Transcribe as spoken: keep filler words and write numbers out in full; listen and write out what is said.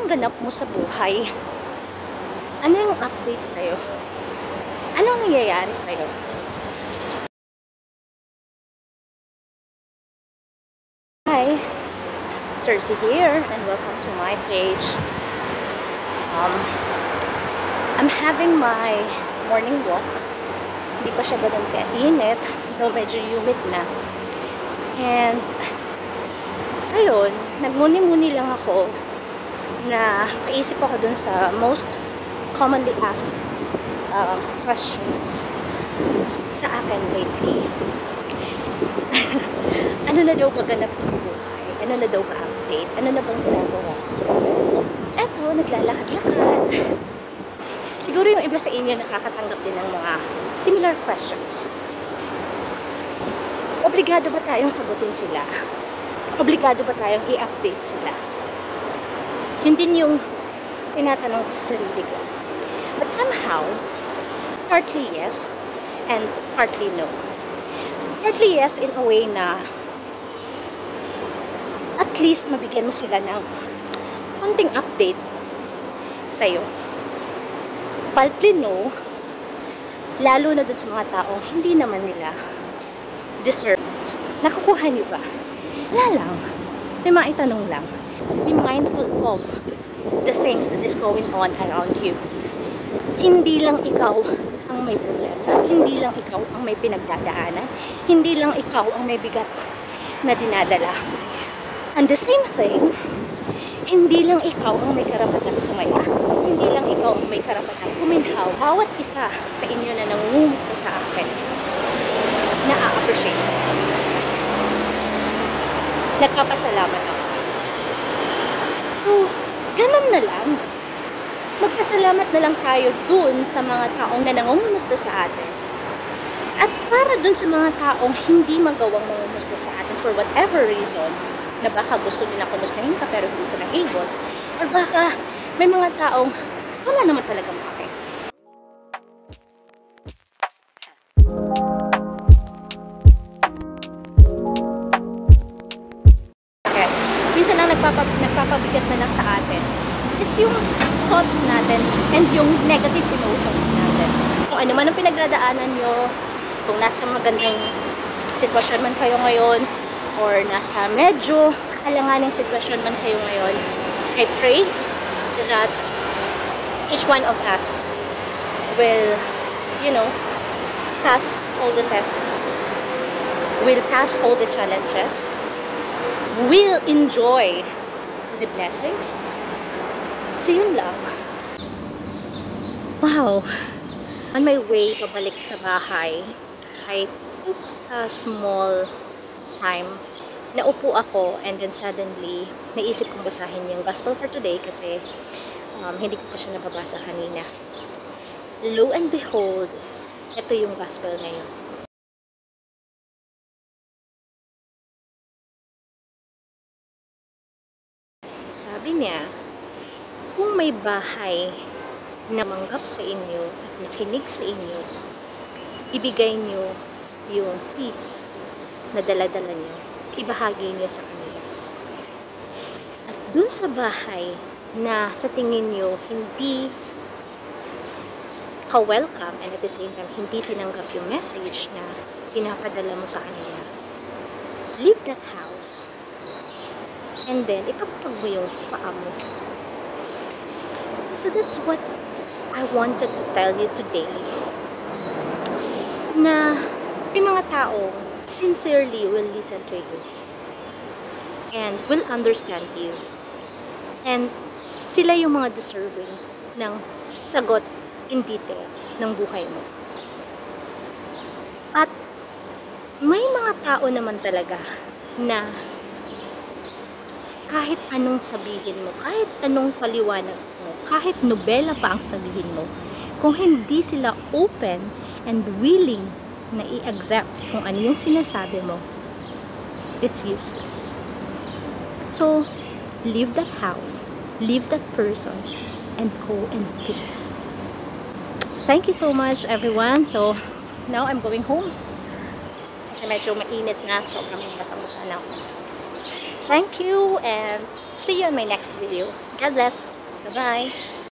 Anong ganap mo sa buhay? Ano yung update sa'yo? Anong nangyayari sa'yo? Hi, Cersei here and welcome to my page. Um, I'm having my morning walk. Hindi pa siya ganun ka-init, though medyo humid na. And, ayun, nagmuni-muni lang ako na paisip ako dun sa most commonly asked uh, questions sa akin lately. Ano na daw ba ganap ko sa buhay? Ano na daw ba update? Ano na bang ginagawa? Eto, naglalakad-lakad. Siguro yung iba sa inyo nakakatanggap din ng mga similar questions. Obligado ba tayong sagutin sila? Obligado ba tayong i-update sila? Yun din yung tinatanong ko sa sarili ko. But somehow, partly yes, and partly no. Partly yes in a way na at least mabigyan mo sila ng konting update sa'yo. Partly no, lalo na dun sa mga taong hindi naman nila deserve. Nakukuha niyo ba? Wala lang. May maitanong lang. Be mindful of the things that is going on around you. Hindi lang ikaw ang may problema. Hindi lang ikaw ang may pinagdadaanan. Hindi lang ikaw ang may bigat na dinadala. And the same thing, hindi lang ikaw ang may karapatan sumaya. Hindi lang ikaw ang may karapatan kuminhaw. Bawat isa sa inyo na nangungumusta sa akin, na-appreciate ko. Nagpapasalamat ako. So, ganun na lang. Magpasalamat na lang tayo dun sa mga taong na nangungumusta sa atin. At para dun sa mga taong hindi magawang mangumusta sa atin for whatever reason, na baka gusto nila kumustahin ka pero hindi sila able, or baka may mga taong wala naman talaga makakit. Okay. Minsan ang nagpapab nagpapabigat na lang sa atin is yung thoughts natin and yung negative emotions natin. Kung ano man ang pinagdadaanan nyo, kung nasa magandang sitwasyon man kayo ngayon, or nasa medyo alanganing sitwasyon man kayo ngayon, I pray that each one of us will, you know, pass all the tests, will pass all the challenges, will enjoy the blessings. So yun lang. Wow! On my way pabalik sa bahay, I took a small time. Naupo ako and then suddenly naisip kong basahin yung gospel for today kasi um, hindi ko pa siya nababasa kanina. Lo and behold, ito yung gospel ngayon. Sabi niya, kung may bahay na manggap sa inyo at nakinig sa inyo, ibigay niyo yung peace na dala-dala niyo, ibahagi niyo sa kanila. At dun sa bahay na sa tingin niyo hindi ka-welcome and at the same time hindi tinanggap yung message na pinapadala mo sa kanila, leave that house and then ipagpag mo yung paa mo. So that's what I wanted to tell you today, na yung mga tao sincerely will listen to you and will understand you, and sila yung mga deserving ng sagot in detail ng buhay mo. At may mga tao naman talaga na kahit anong sabihin mo, kahit anong paliwanag mo, kahit nobela pa ang sabihin mo, kung hindi sila open and willing na i-accept kung ano yung sinasabi mo, it's useless. So, leave that house, leave that person, and go in peace. Thank you so much, everyone. So, now I'm going home. Kasi medyo mainit na, sobrang basang-basa na ako. Thank you, and see you in my next video. God bless. Bye-bye!